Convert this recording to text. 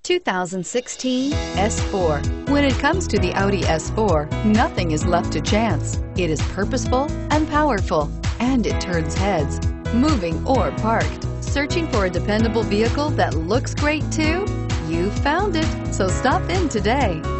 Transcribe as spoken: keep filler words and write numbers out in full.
two thousand sixteen S four. When it comes to the Audi S four, nothing is left to chance. It is purposeful and powerful, and it turns heads, moving or parked. Searching for a dependable vehicle that looks great too? You found it, so stop in today.